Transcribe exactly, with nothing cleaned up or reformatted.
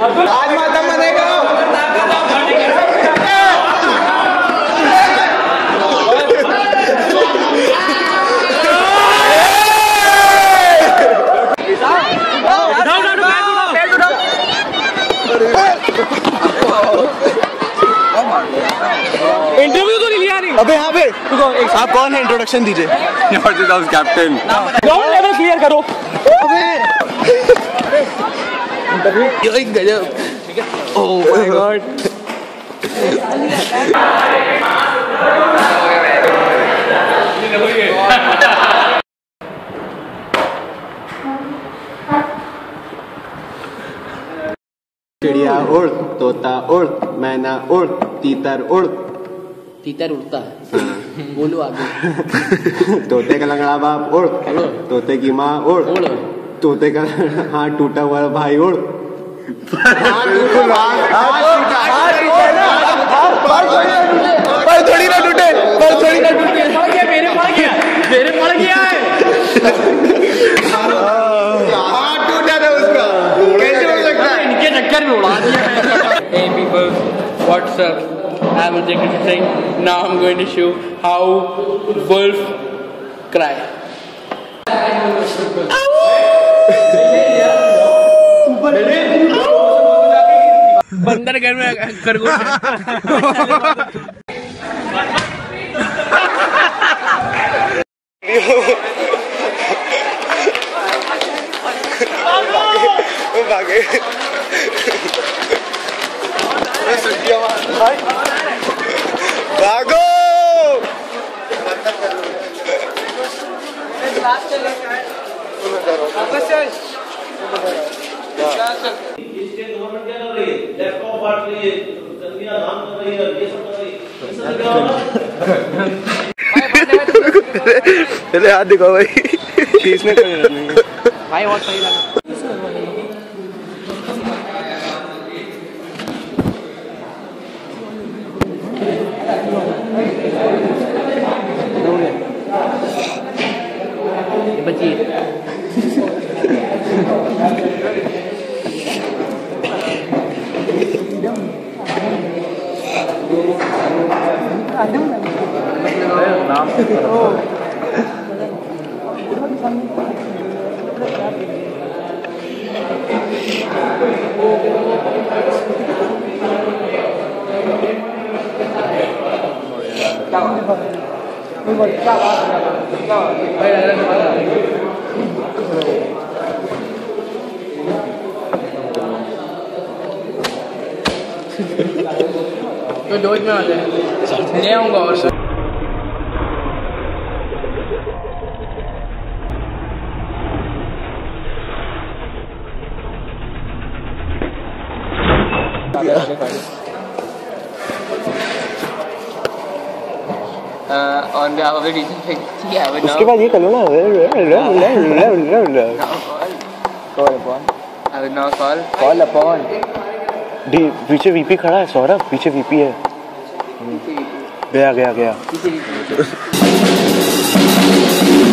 आज मातम मनेगा। इंटरव्यू तो नहीं लिया नहीं। अबे हाँ बे, आप कौन है? इंट्रोडक्शन दीजिए। कैप्टन। ग्राउंड लेवल क्लियर करो। अबे गजब। Oh my God. चिड़िया उड़, तोता उड़, मैना उड़, तीतर उड़। तीतर उड़ता है। बोलो आगे। तोते का लंगड़ा बाप उड़, तोते की माँ उड़, तोते का हाथ टूटा हुआ भाई उड़। पर थोड़ी ना टूटे, पर थोड़ी ना टूटे। मेरे पड़ गया, मेरे पड़ गया है। हाथ टूटा था उसका, कैसे हो सकता है? इनके चक्कर में उड़ा दिया मैंने। Hey people, what's up? I'm Jacob Singh. Now I'm going to show how wolf cry. बंदर घर में खरगोश। भागे भागो। पहले हाथ दिखाओ भाई। तीस में भाई बहुत सही लगा। तो जोश में आ जाए, ले आऊंगा और sir. On behalf of the teacher ठीक है। उसके बाद ये कर लो ना। Call upon. I will now call call upon. D पीछे वीपी खड़ा है सौरभ, पीछे वीपी है। गया गया गया।